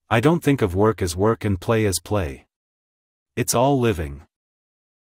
I don't think of work as work and play as play. It's all living.